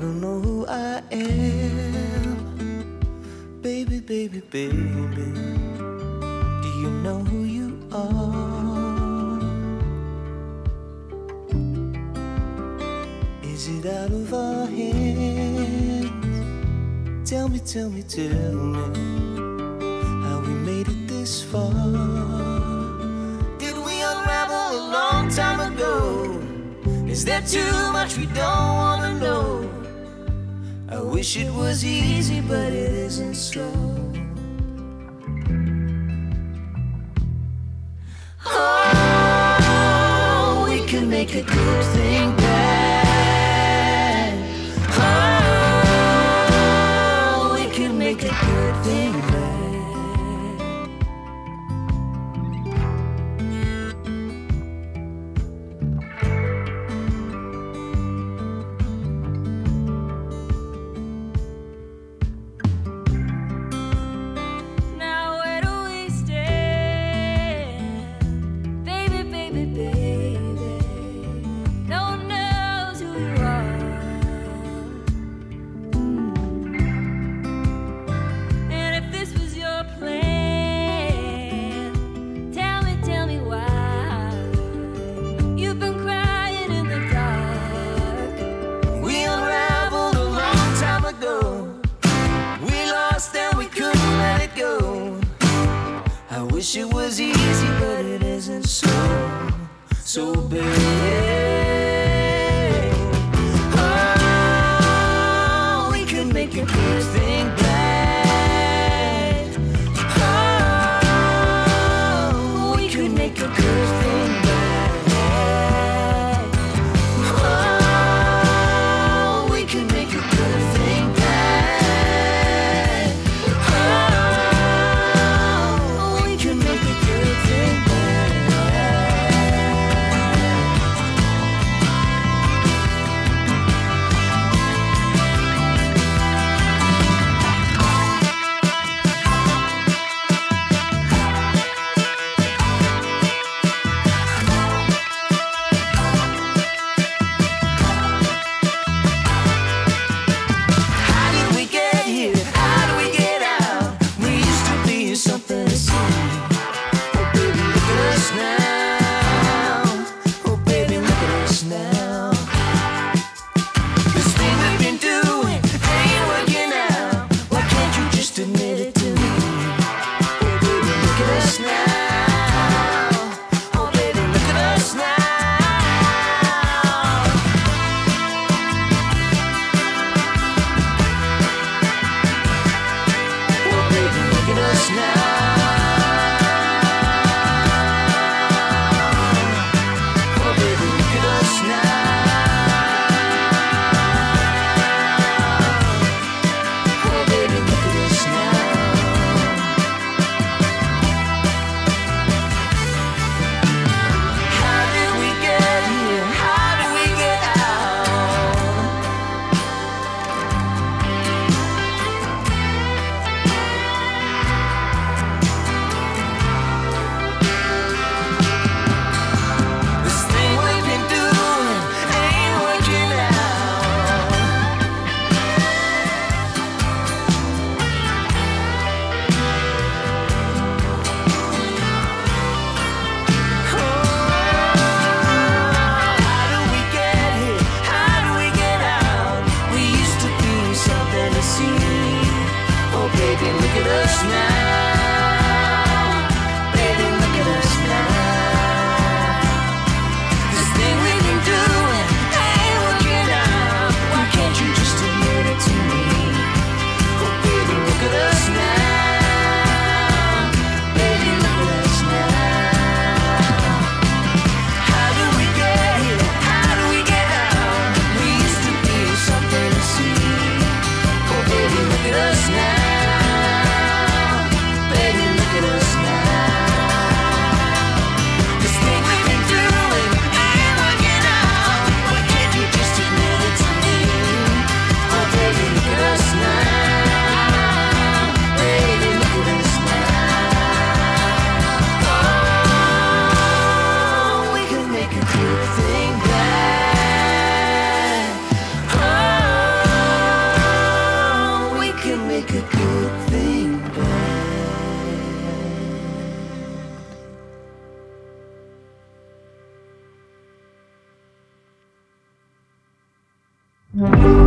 don't know who I am. Baby, baby, baby, do you know who you are? Is it out of our hands? Tell me, tell me, tell me how we made it this far. Did we unravel a long time ago? Is there too much we don't want to know? I wish it was easy, but it isn't so. Oh, we can make a good thing bad. Oh, we can make a good thing bad. I wish it was easy, but it isn't so, so bad. Oh, we could make a good thing bad. Oh, we could make a good thing bad. Oh, we could make a good thing bad. you.